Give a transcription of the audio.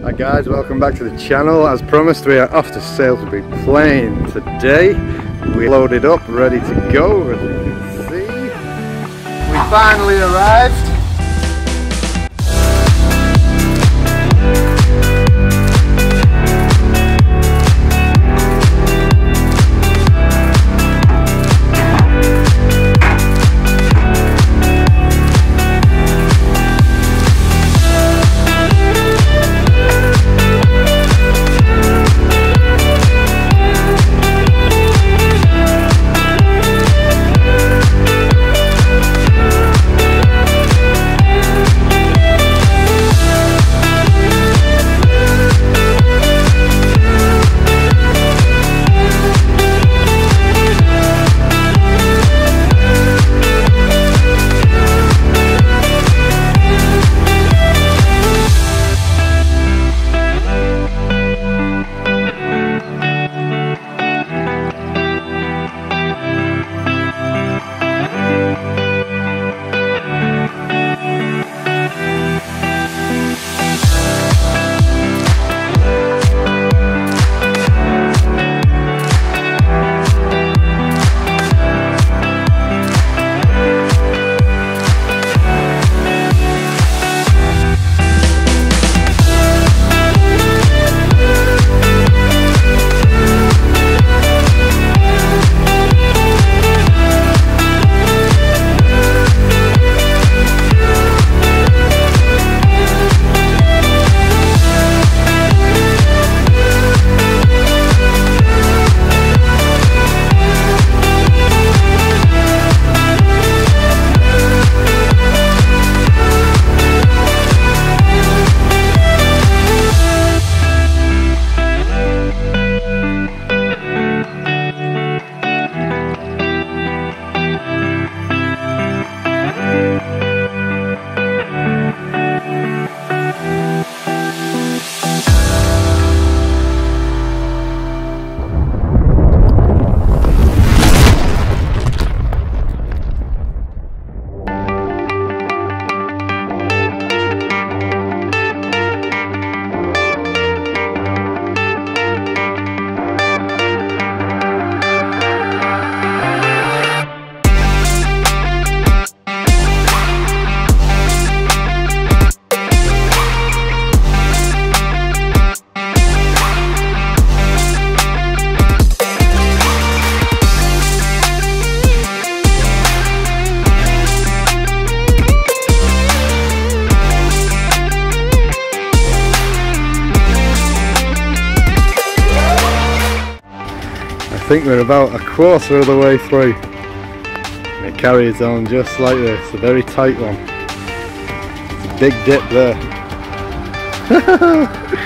Hi guys, welcome back to the channel. As promised, we are off to Salisbury Plain today. We loaded up, ready to go, as you can see. We finally arrived. I think we're about a quarter of the way through, and it carries on just like this, a very tight one. It's a big dip there.